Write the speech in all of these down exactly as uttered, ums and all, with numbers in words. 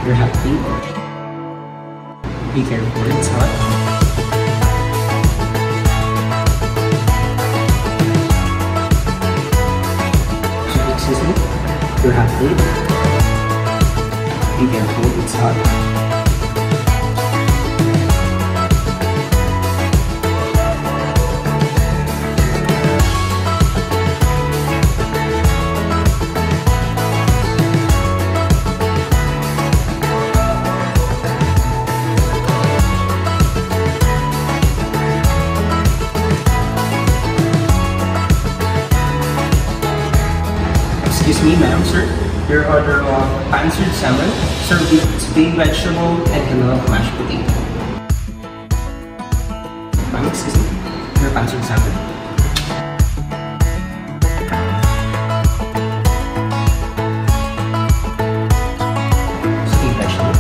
You're happy. Be careful, it's hot. Excuse me. You're happy. Be careful, it's hot. Excuse me, ma'am, sir. Your order of pan-seared salmon, served with steamed vegetable and vanilla mashed potato. Ma'am, excuse me. Your pan-seared salmon. Steamed vegetable.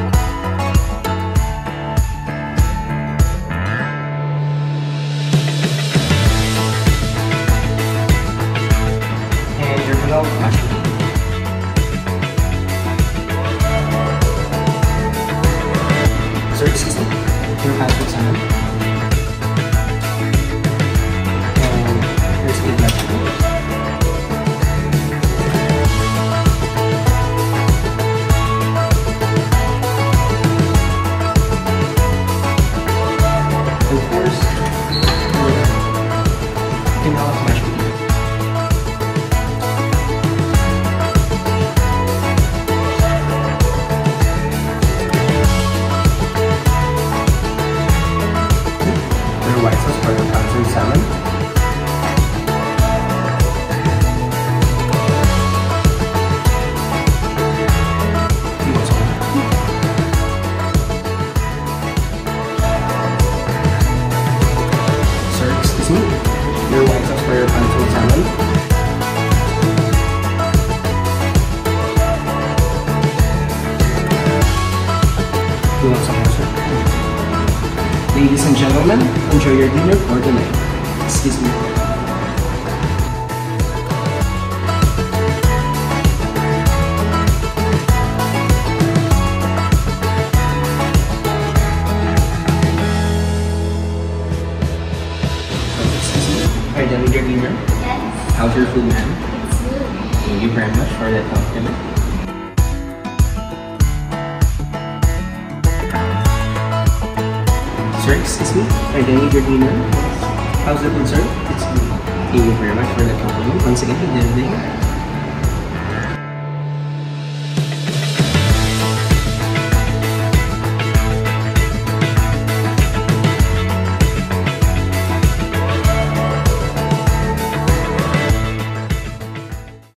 And your vanilla mashed potato. Sir, excuse me, your pan-seared salmon. And your steamed vegetable. And of course, your vanilla mashed potato. White sauce for your pan-seared salmon. You want some? Sir, excuse me. Your white sauce for your pan-seared salmon. You want some more, sir? Ladies and gentlemen, enjoy your dinner for tonight. Excuse me. Excuse me. Are you done with your dinner? Yes. How's your food, ma'am? It's good. Thank you very much for that compliment. Sir, excuse me, are you done with your dinner? How's the food, sir? It's good. Thank you very much for the compliment. Once again, good evening.